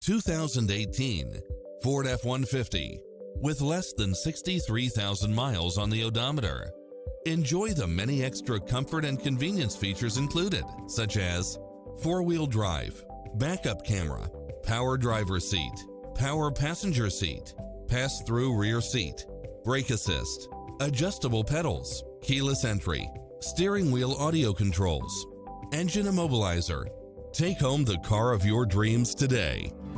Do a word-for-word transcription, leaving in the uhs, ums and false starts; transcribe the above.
two thousand eighteen Ford F one fifty with less than sixty-three thousand miles on the odometer. Enjoy the many extra comfort and convenience features included, such as four-wheel drive, backup camera, power driver seat, power passenger seat, pass-through rear seat, brake assist, adjustable pedals, keyless entry, steering wheel audio controls, engine immobilizer. Take home the car of your dreams today.